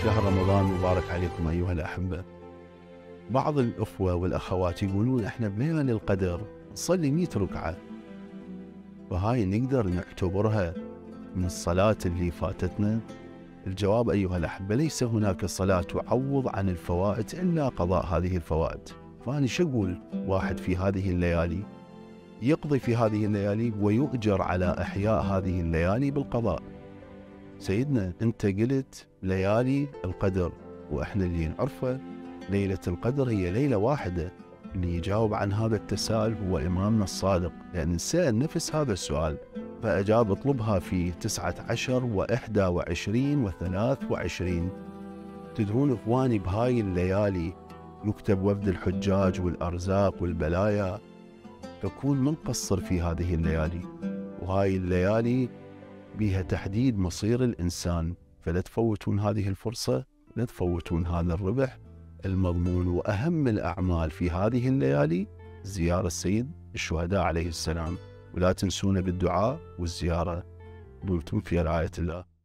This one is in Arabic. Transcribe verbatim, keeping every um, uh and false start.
شهر رمضان مبارك عليكم أيها الأحبة. بعض الأخوة والأخوات يقولون إحنا بليالي القدر نصلي مئة ركعة، فهاي نقدر نعتبرها من الصلاة اللي فاتتنا؟ الجواب أيها الأحبة، ليس هناك صلاة تعوض عن الفوائد إلا قضاء هذه الفوائد. فأنا شو أقول؟ واحد في هذه الليالي يقضي في هذه الليالي ويؤجر على إحياء هذه الليالي بالقضاء. سيدنا أنت قلت ليالي القدر، وإحنا اللي نعرفه ليلة القدر هي ليلة واحدة. اللي يجاوب عن هذا التساؤل هو إمامنا الصادق، لأن سأل نفس هذا السؤال فأجاب اطلبها في تسعة عشر وإحدى وعشرين وثلاث وعشرين. تدرون إخواني بهاي الليالي يكتب وفد الحجاج والأرزاق والبلايا، فكون منقصر في هذه الليالي، وهاي الليالي بها تحديد مصير الإنسان، فلا تفوتون هذه الفرصة، لا تفوتون هذا الربح المضمون. وأهم الأعمال في هذه الليالي زيارة السيد الشهداء عليه السلام، ولا تنسونا بالدعاء والزيارة. دمتم في رعاية الله.